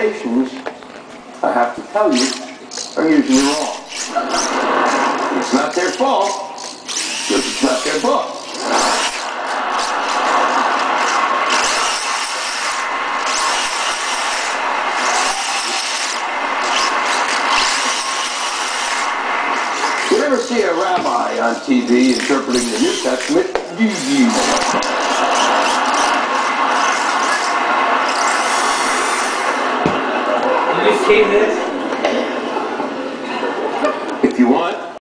translations, I have to tell you, are usually wrong. It's not their fault, because it's not their book. You ever see a rabbi on TV interpreting the New Testament? Do you? Did you see this?